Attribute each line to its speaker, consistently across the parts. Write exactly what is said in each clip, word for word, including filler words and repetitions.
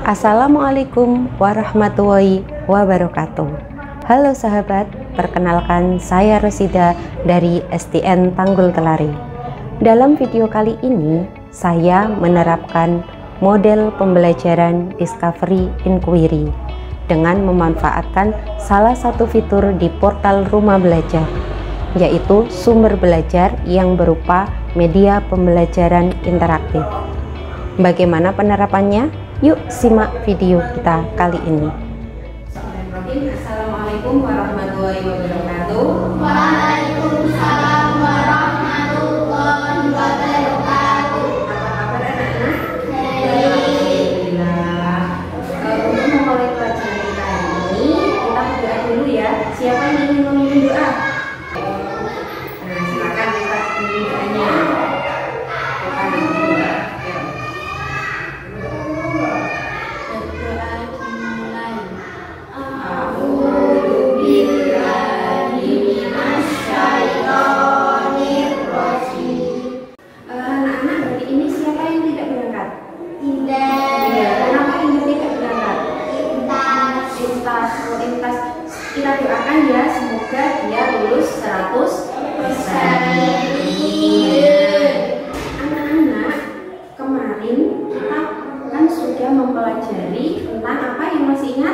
Speaker 1: Assalamualaikum warahmatullahi wabarakatuh. Halo sahabat, perkenalkan saya Rosida dari S D N Tanggul Telari. Dalam video kali ini saya menerapkan model pembelajaran Discovery Inquiry dengan memanfaatkan salah satu fitur di portal Rumah Belajar, yaitu sumber belajar yang berupa media pembelajaran interaktif. Bagaimana penerapannya? Yuk simak video kita kali ini. Assalamualaikum warahmatullahi wabarakatuh.
Speaker 2: Waalaikumsalam warahmatullahi wabarakatuh.
Speaker 1: Apa kabar anak-anak?
Speaker 2: Baik.
Speaker 1: Alhamdulillah. Uh, untuk memulai pelajaran kita hari ini, kita berdoa dulu ya. Siapa yang ingin memimpin doa? Nah, silakan kita memimpin doanya. Kita nanti. Kita doakan ya, semoga dia lulus seratus persen. Anak-anak, kemarin kita kan sudah mempelajari tentang apa yang masih ingat?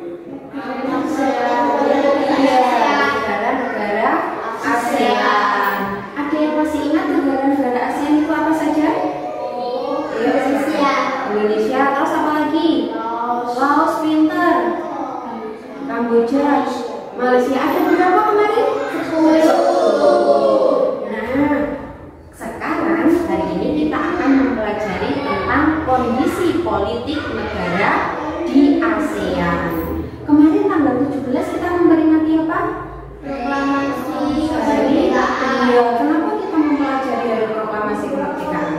Speaker 1: Negara-negara ASEAN. Ada yang masih ingat negara-negara ASEAN itu apa saja?
Speaker 2: Indonesia.
Speaker 1: Indonesia, terus apa lagi? Laos, pinter. Kamboja, Malaysia, ada berapa kemarin? sepuluh. Nah, sekarang hari ini kita akan mempelajari tentang kondisi politik negara di ASEAN. Kemarin tanggal tujuh belas kita memperingati apa?
Speaker 2: Proklamasi
Speaker 1: Hari
Speaker 2: kemerdekaan.
Speaker 1: Iya, kenapa kita mempelajari hari proklamasi kemerdekaan?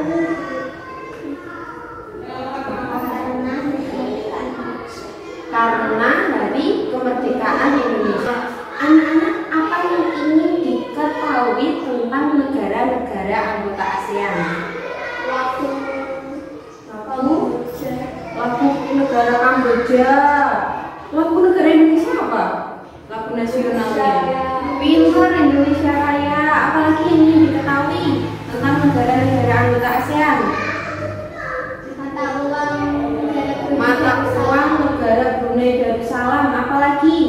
Speaker 1: Karena hari kemerdekaan Indonesia. Anak-anak, apa yang ingin diketahui tentang negara-negara anggota ASEAN?
Speaker 2: Waktu
Speaker 1: Lagu, lagu negara Kamboja. Lagu negara Indonesia apa? Lagu nasionalnya. Pintar, Indonesia Raya. Apalagi yang ingin diketahui tentang negara-negara anggota ASEAN?
Speaker 2: mata uang
Speaker 1: Mata uang negara Brunei Darussalam. Apalagi?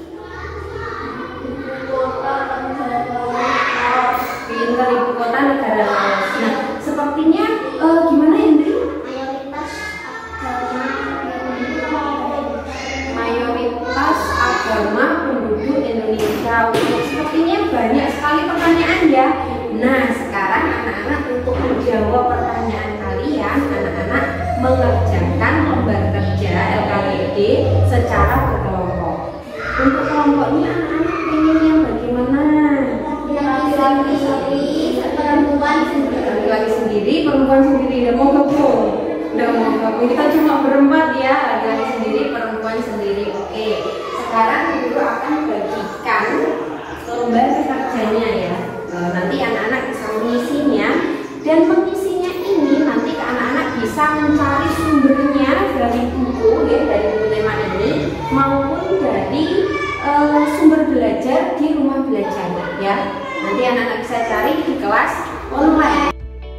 Speaker 1: Pintar, ibu kota negara Laos. Nah, sepertinya eh, gimana Hendri?
Speaker 2: mayoritas agama
Speaker 1: Mayoritas agama penduduk Indonesia. Sepertinya banyak sekali pertanyaan ya. Nah, sekarang anak-anak untuk menjawab pertanyaan kalian, anak-anak mengerjakan lembar kerja L K P D secara berkelompok. Untuk kelompoknya anak-anak pengen yang bagaimana?
Speaker 2: laki-laki sendiri, perempuan sendiri.
Speaker 1: Laki-laki sendiri, perempuan sendiri. Udah mau gabung? Udah mau gabung? Kita cuma berempat ya, laki-laki sendiri, perempuan sendiri. Oke. Sekarang guru akan bagikan lembar kerjanya ya. Nanti anak-anak bisa mengisinya, dan mengisinya ini nanti anak-anak bisa mencari sumbernya dari buku ya, dari buku tema ini maupun dari uh, sumber belajar di rumah belajar ya. Nanti anak-anak bisa cari di kelas online.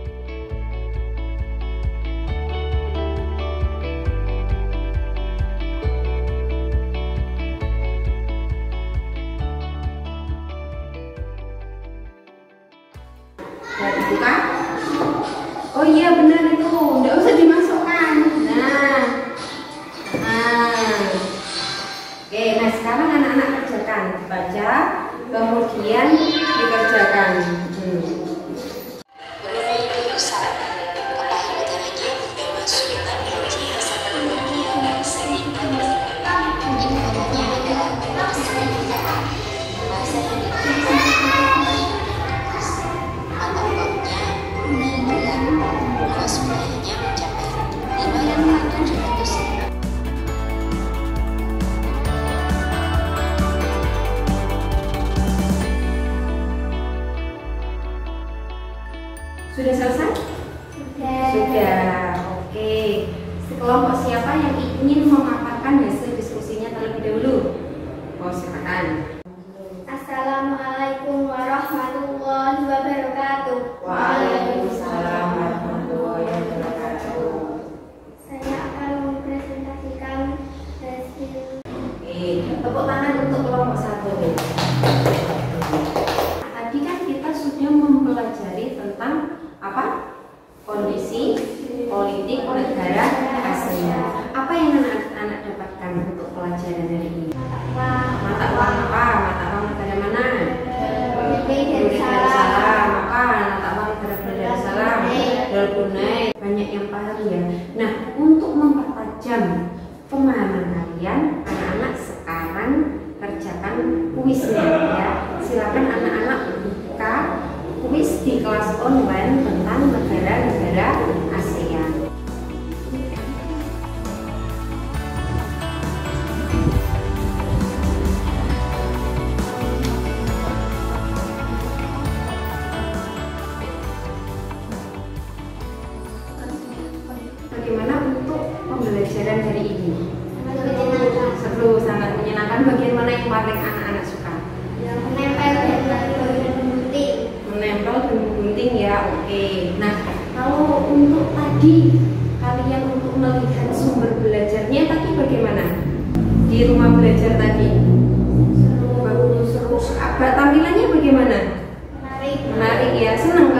Speaker 1: Nah, dibuka. Oh iya benar itu, nggak usah dimasukkan. Nah, nah, oke. Nah sekarang anak-anak kerjakan, baca, kemudian dikerjakan. Hmm. Sudah selesai?
Speaker 2: Sudah.
Speaker 1: Sudah. Oke. kelompok siapa yang ingin memaparkan hasil diskusinya terlebih dahulu? Oh, silakan.
Speaker 2: Assalamualaikum warahmatullahi wabarakatuh.
Speaker 1: Waalaikumsalam warahmatullahi wabarakatuh.
Speaker 2: Saya akan mempresentasikan hasil.
Speaker 1: Eh, tepuk tangan untuk kelompok satu. Tadi kan kita sudah mempelajari tentang apa? Kondisi politik negara ASEAN. Apa yang anak-anak dapatkan untuk pelajaran dari ini? Mata uang apa? Mata uang negara mana?
Speaker 2: Brunei
Speaker 1: Darussalam. Apa? Mata uang negara Darussalam. Dolar Brunei. Banyak yang paham ya. Nah, untuk mempertajam pemahaman kalian, anak-anak sekarang kerjakan kuisnya ya. Silakan anak-anak buka kuis di kelas online tentang negara-negara ASEAN. Bagaimana untuk pembelajaran hari ini? Seru, sangat menyenangkan. Bagian mana yang paling anak-anak suka?
Speaker 2: Menempel dan bagian gunting.
Speaker 1: Menempel dan gunting ya, oke. Nah, kalau untuk tadi kalian untuk melihat sumber belajarnya tadi bagaimana? Di rumah belajar tadi? Seru, bagus, seru. Apa tampilannya bagaimana?
Speaker 2: Menarik.
Speaker 1: Menarik ya, senang